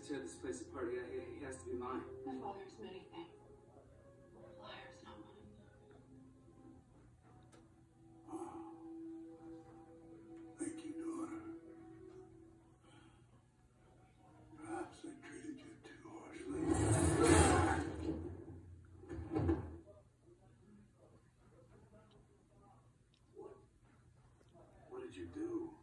tear this place apart. He has to be mine. My father is many things. A liar is not one of them. Thank you, daughter. Perhaps I treated you too harshly. What did you do?